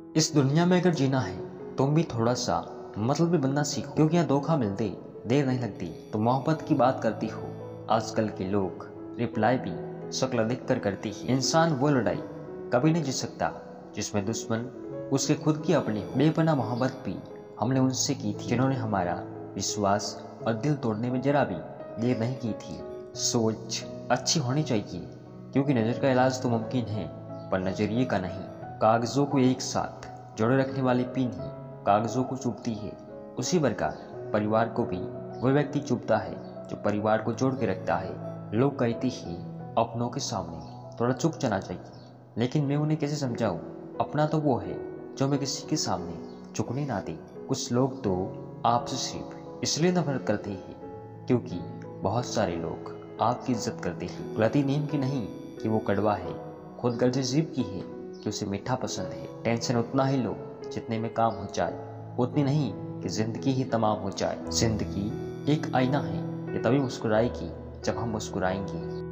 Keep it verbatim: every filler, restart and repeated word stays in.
इस दुनिया में अगर जीना है तुम भी थोड़ा सा मतलब भी बनना सीखो, क्योंकि यहाँ धोखा मिलते देर नहीं लगती। तो मोहब्बत की बात करती हो, आजकल के लोग रिप्लाई भी शक्ल देख कर करती है। इंसान वो लड़ाई कभी नहीं जीत सकता जिसमें दुश्मन उसके खुद की अपनी हो। बेपनाह मोहब्बत भी हमने उनसे की थी जिन्होंने हमारा विश्वास और दिल तोड़ने में जरा भी देर नहीं की थी। सोच अच्छी होनी चाहिए, क्योंकि नज़र का इलाज तो मुमकिन है पर नजरिए का नहीं। कागजों को एक साथ जोड़े रखने वाली पिन ही कागजों को चुभती है, उसी प्रकार परिवार को भी वह व्यक्ति चुभता है जो परिवार को जोड़ के रखता है। लोग कहते हैं अपनों के सामने थोड़ा चुप जाना चाहिए, लेकिन मैं उन्हें कैसे समझाऊं? अपना तो वो है जो मैं किसी के सामने झुकने ना दे। कुछ लोग तो आपसे सिर्फ इसलिए नफरत करते हैं क्योंकि बहुत सारे लोग आपकी इज्जत करते हैं। गलती नीम की नहीं कि वो कड़वा है, खुद गर्ज जीभ की है कि उसे मीठा पसंद है। टेंशन उतना ही लो जितने में काम हो जाए, उतनी नहीं कि जिंदगी ही तमाम हो जाए। जिंदगी एक आईना है, ये तभी मुस्कुराएगी जब हम मुस्कुराएंगे।